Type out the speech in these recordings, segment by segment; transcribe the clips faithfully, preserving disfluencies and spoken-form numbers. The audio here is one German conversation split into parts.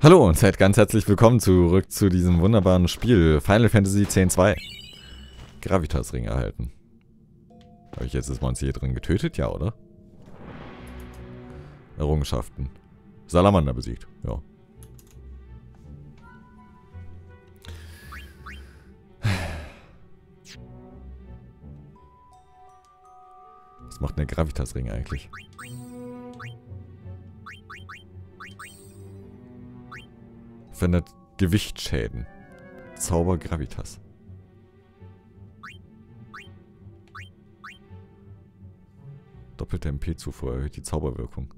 Hallo und seid ganz herzlich willkommen zurück zu diesem wunderbaren Spiel Final Fantasy X zwei. Gravitas-Ring erhalten. Habe ich jetzt das Monster hier drin getötet? Ja, oder? Errungenschaften. Salamander besiegt. Ja. Was macht der Gravitas-Ring eigentlich? Verändert Gewichtsschäden. Zauber Gravitas. Doppelte M P-Zufuhr erhöht die Zauberwirkung.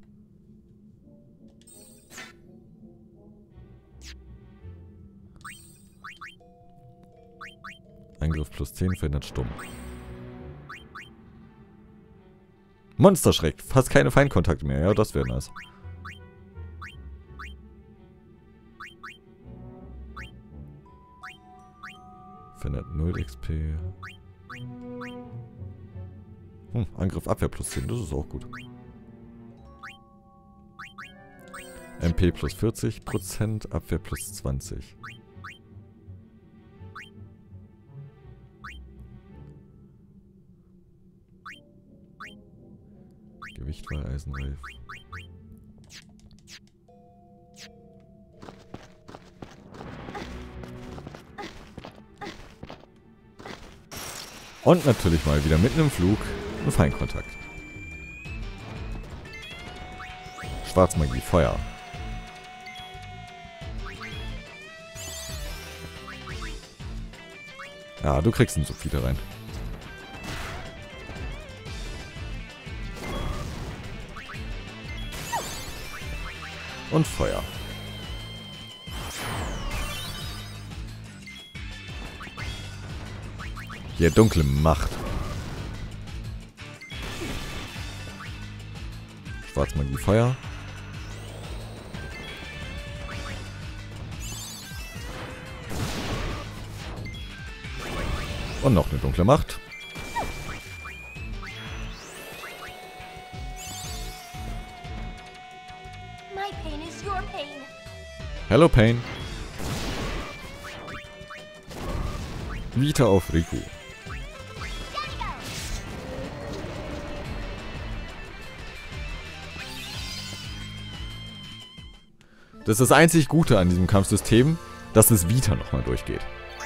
Angriff plus zehn verändert stumm. Monsterschreck. Fast keine Feindkontakte mehr. Ja, das wäre nice. Verändert null X P. Hm, Angriff Abwehr plus zehn. Das ist auch gut. M P plus vierzig Prozent. Abwehr plus zwanzig. Gewicht war Eisenreif. Und natürlich mal wieder mitten im Flug ein Feindkontakt. Schwarzmagie, Feuer. Ja, du kriegst einen Subfieder rein. Und Feuer. Hier dunkle Macht. Schwarzmagie, Feuer. Und noch eine dunkle Macht. Hello Pain. Vita auf Riku. Das ist das einzig Gute an diesem Kampfsystem, dass es Vita nochmal durchgeht.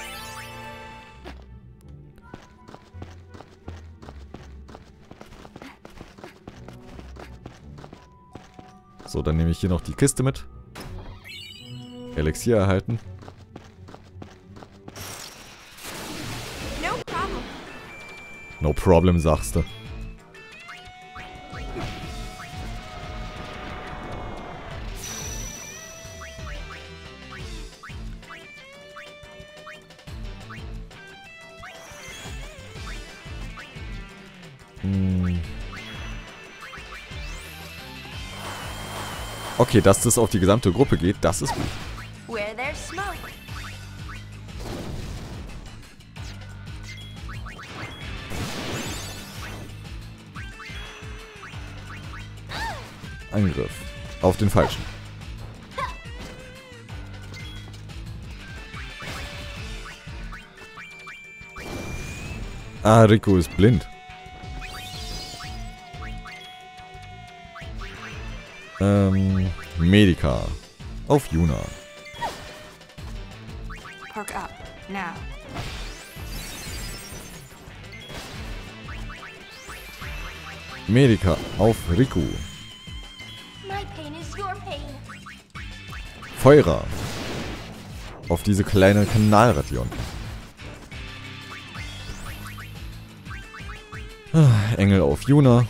So, dann nehme ich hier noch die Kiste mit. Elixier erhalten. No problem. No problem, sagst du. Hm. Okay, dass das auf die gesamte Gruppe geht, das ist gut. Where there's smoke. Angriff. Auf den Falschen. Ah, Riku ist blind. Ähm, Medica. Auf Yuna. Perk up now. Medica auf Riku. My pain is your pain. Feuerer. Auf diese kleine Kanalration. Ah, Engel auf Yuna.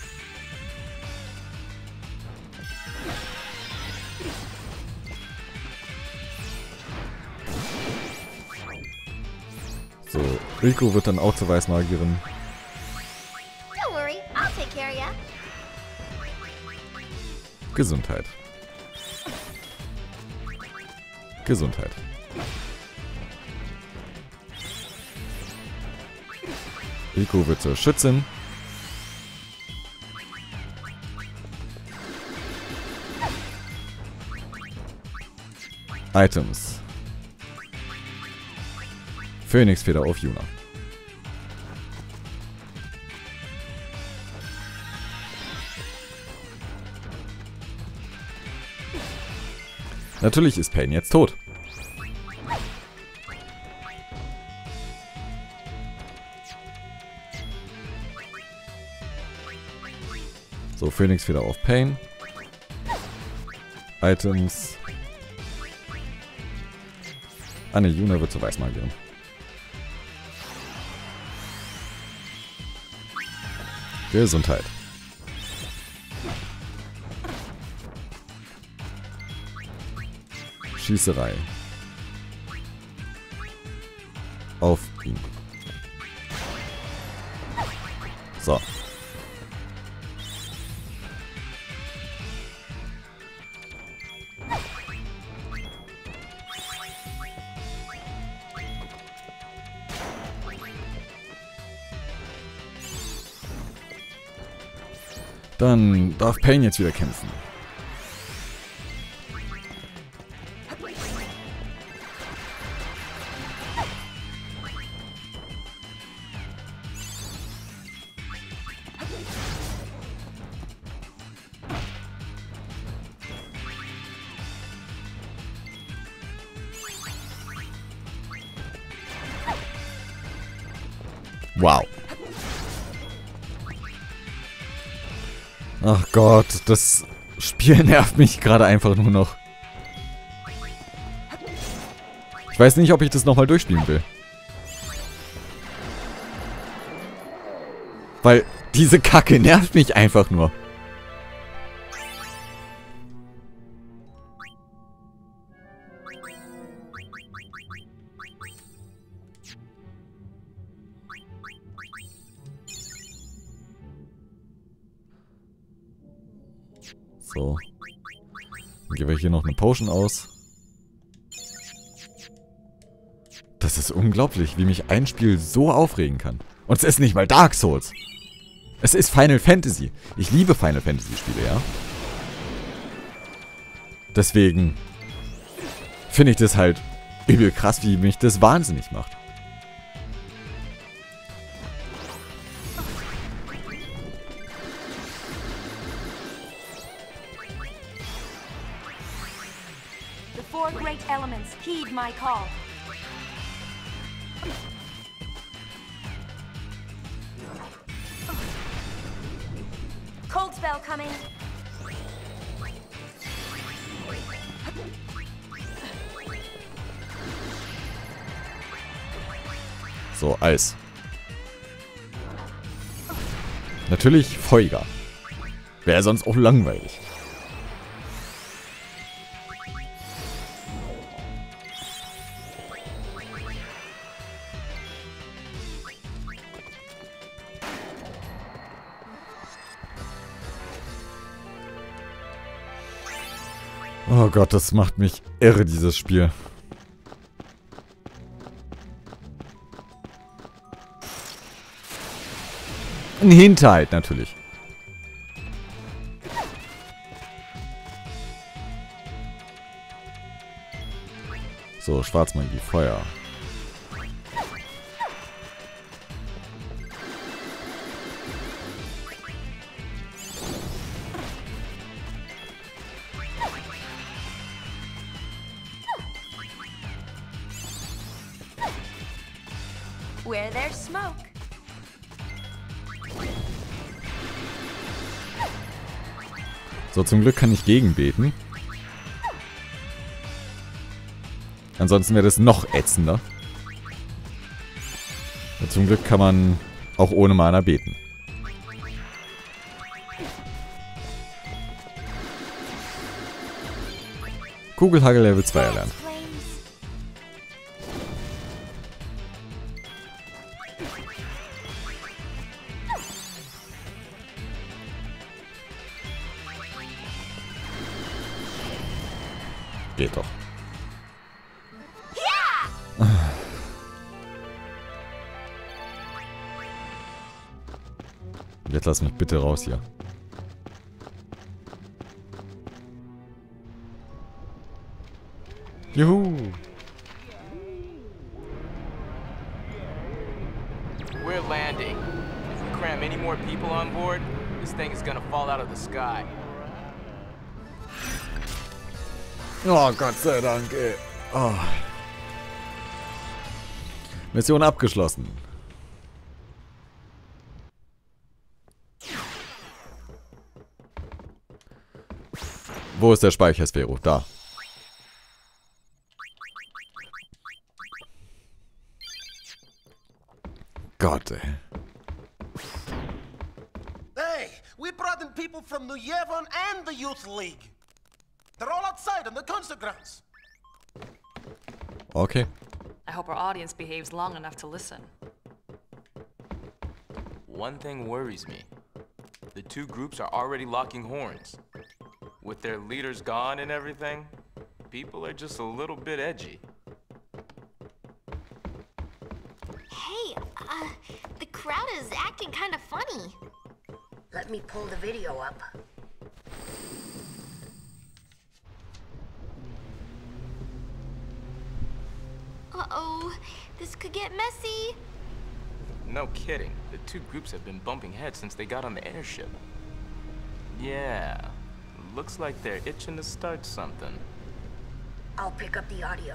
So, Riku wird dann auch zur Weißmagierin. Don't worry, I'll take care of ya. Gesundheit. Gesundheit. Riku wird zur Schützin. Items. Phönixfeder auf Yuna. Natürlich ist Pain jetzt tot. So, Phönixfeder auf Pain. Items. Ah ne, Yuna wird zur Weißmagierin. Gesundheit. Schießerei. Auf ihn. So. Dann darf Pain jetzt wieder kämpfen. Wow. Ach Gott, das Spiel nervt mich gerade einfach nur noch. Ich weiß nicht, ob ich das nochmal durchspielen will. Weil diese Kacke nervt mich einfach nur. So. Dann geben wir hier noch eine Potion aus. Das ist unglaublich, wie mich ein Spiel so aufregen kann. Und es ist nicht mal Dark Souls. Es ist Final Fantasy. Ich liebe Final Fantasy Spiele, ja. Deswegen finde ich das halt übel krass, wie mich das wahnsinnig macht. The four great elements heed my call. Cold spell coming. So, Eis. Natürlich Feuger. Wäre sonst auch langweilig. Oh Gott, das macht mich irre, dieses Spiel. Ein Hinterhalt natürlich. So, Schwarzmagie, Feuer. Where there's smoke. So, zum Glück kann ich gegenbeten. Ansonsten wäre das noch ätzender. Und zum Glück kann man auch ohne Mana beten. Kugelhagel Level zwei erlernt. Geht doch. Jetzt lass mich bitte raus hier. Juhu. We're landing. If we cram any more people on board, this thing is gonna fall out of the sky. Oh, Gott sei Dank, ey. Oh. Mission abgeschlossen. Wo ist der Speicher, Sphero? Da. Gott, ey. Hey, we brought in people from New Yevon and the Youth League. They're all outside on the concert grounds. Okay. I hope our audience behaves long enough to listen. One thing worries me. The two groups are already locking horns. With their leaders gone and everything, people are just a little bit edgy. Hey, uh, the crowd is acting kind of funny. Let me pull the video up. Uh-oh, this could get messy. No kidding. The two groups have been bumping heads since they got on the airship. Yeah, looks like they're itching to start something. I'll pick up the audio.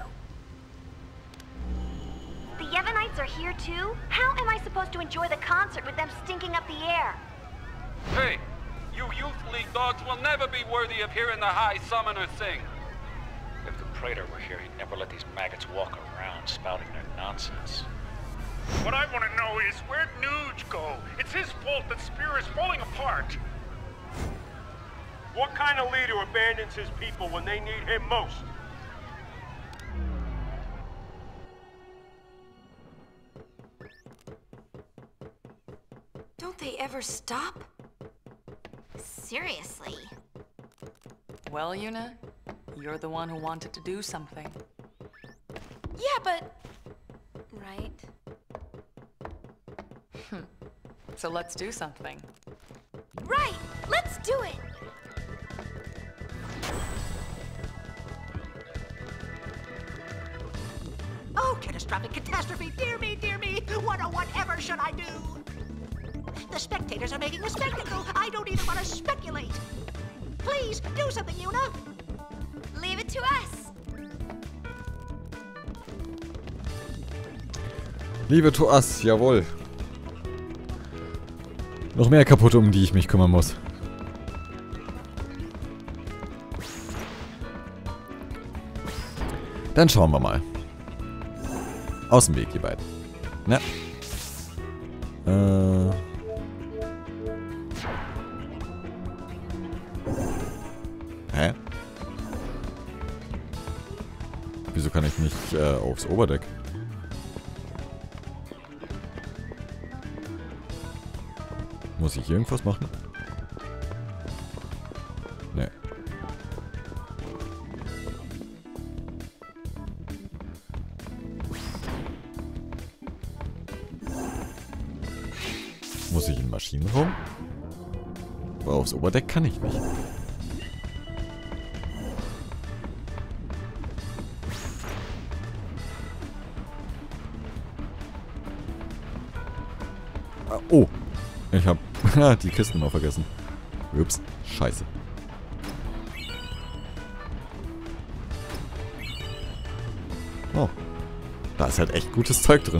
The Yevonites are here too? How am I supposed to enjoy the concert with them stinking up the air? Hey, you Youth League dogs will never be worthy of hearing the High Summoner sing. If the Praetor were here, he'd never let these maggots walk around spouting their nonsense. What I want to know is, where'd Nuge go? It's his fault that Spear is falling apart. What kind of leader abandons his people when they need him most? Don't they ever stop? Seriously. Well, Yuna, you're the one who wanted to do something. Yeah, but... Right. So let's do something. Right! Let's do it! Oh, catastrophic catastrophe! Dear me, dear me! What or whatever should I do? The spectators are making a spectacle! I don't even want to speculate! Please, do something, Yuna! Leave it to us. Liebe to us, jawohl. Noch mehr kaputte, um die ich mich kümmern muss. Dann schauen wir mal. Aus dem Weg, ihr beiden. Na. Äh. Hä? Wieso kann ich nicht äh, aufs Oberdeck? Muss ich irgendwas machen? Nee. Muss ich in den Maschinenraum? Aber aufs Oberdeck kann ich nicht. Ah, oh. Ich hab die Kisten noch vergessen. Ups. Scheiße. Oh. Da ist halt echt gutes Zeug drin.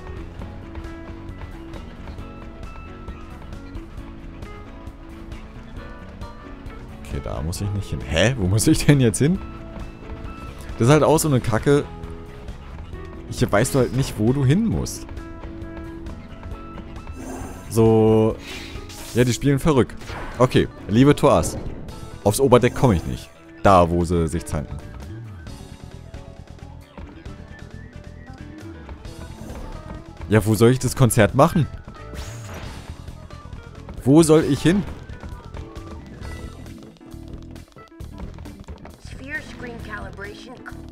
Okay, da muss ich nicht hin. Hä? Wo muss ich denn jetzt hin? Das ist halt auch so eine Kacke. Hier weißt du halt nicht, wo du hin musst. So... Ja, die spielen verrückt. Okay, liebe Toas. Aufs Oberdeck komme ich nicht. Da, wo sie sich zanken. Ja, wo soll ich das Konzert machen? Wo soll ich hin? Sphere screen calibration.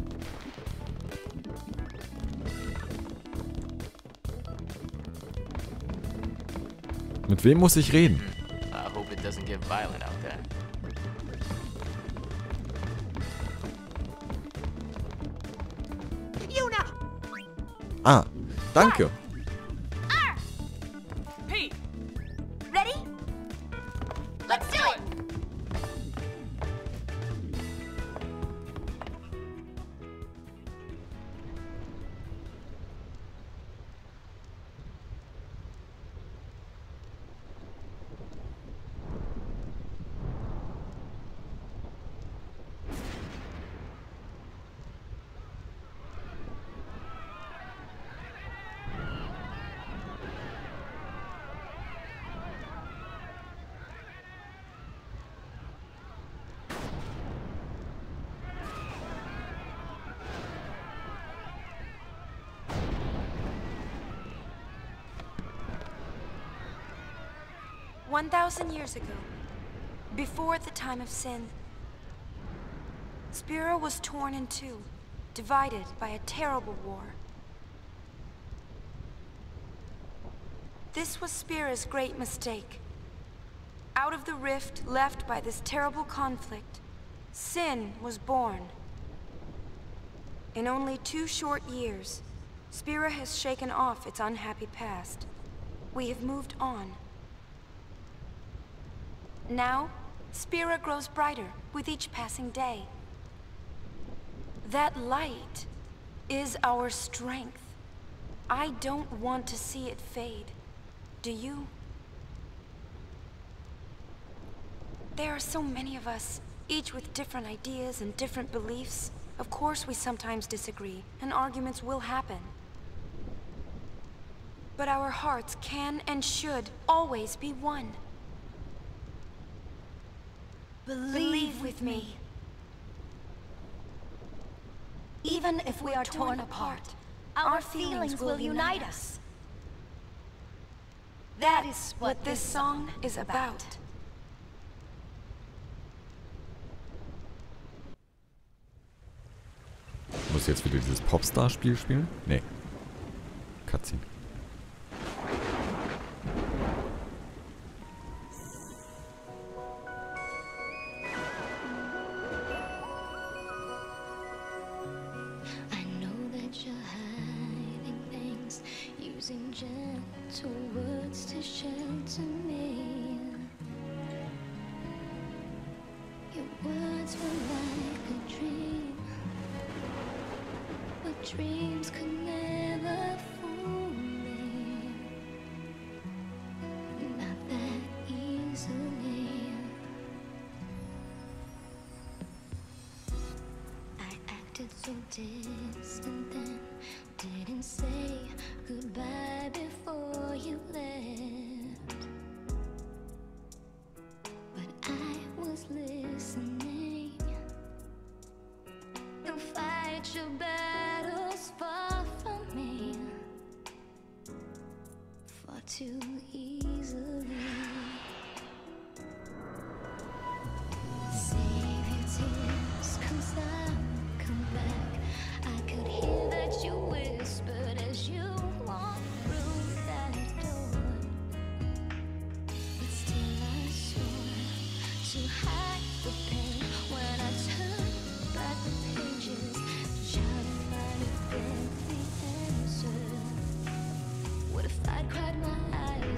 Mit wem muss ich reden? I hope it doesn't get violent out there. Ah, danke. Pete! Ready? Let's do it! One thousand years ago, before the time of sin, Spira was torn in two, divided by a terrible war. This was Spira's great mistake. Out of the rift left by this terrible conflict, sin was born. In only two short years, Spira has shaken off its unhappy past. We have moved on. Now, Spira grows brighter with each passing day. That light is our strength. I don't want to see it fade. Do you? There are so many of us, each with different ideas and different beliefs. Of course we sometimes disagree, and arguments will happen. But our hearts can and should always be one. Believe with me. Even if we are torn apart, our feelings will unite us. That is what this song is about. Muss ich jetzt wieder dieses Popstar-Spiel spielen? Nee. Cutscene. Using gentle words to shelter me. Your words were like a dream, but dreams could never fool me. Not that easily. I acted so distant then, didn't say goodbye before you left. But I was listening. You'll fight your battles far from me, far too easily. Save your tears, 'cause I'll come back. I could hear that you whispered as you walked through that door. But still I swore to hide the pain when I turned back the pages to try to find a deadly answer. What if I'd cried my eyes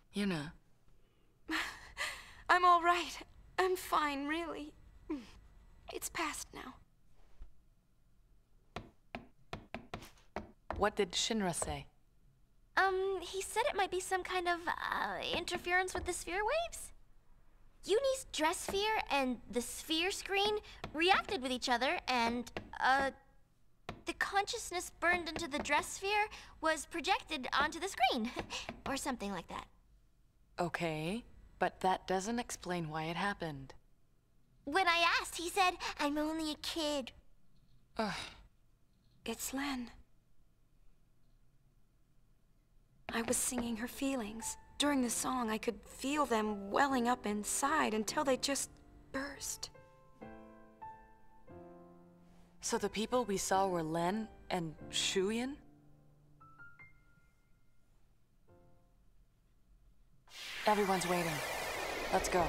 Yuna. I'm all right. I'm fine, really. It's past now. What did Shinra say? Um, he said it might be some kind of, uh, interference with the sphere waves? Yunie's dress sphere and the sphere screen reacted with each other, and, uh, the consciousness burned into the dress sphere was projected onto the screen. Or something like that. Okay, but that doesn't explain why it happened. When I asked, he said, I'm only a kid. Ugh. It's Len. I was singing her feelings. During the song, I could feel them welling up inside until they just burst. So the people we saw were Len and Shuyin? Everyone's waiting. Let's go.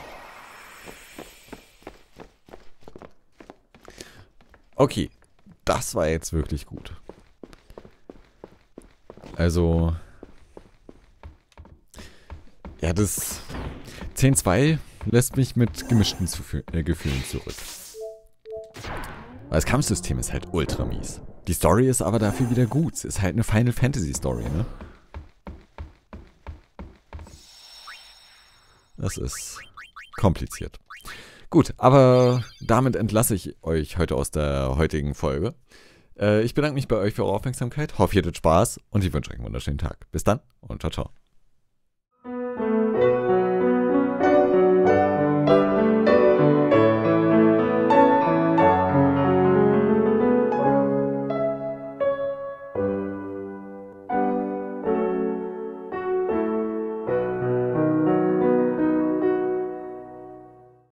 Okay, das war jetzt wirklich gut. Also... Ja, das zehn zwei lässt mich mit gemischten Zufü äh, Gefühlen zurück. Weil das Kampfsystem ist halt ultra mies. Die Story ist aber dafür wieder gut. Es ist halt eine Final Fantasy Story, ne? Das ist kompliziert. Gut, aber damit entlasse ich euch heute aus der heutigen Folge. Äh, ich bedanke mich bei euch für eure Aufmerksamkeit, hoffe ihr hattet Spaß und ich wünsche euch einen wunderschönen Tag. Bis dann und ciao, ciao.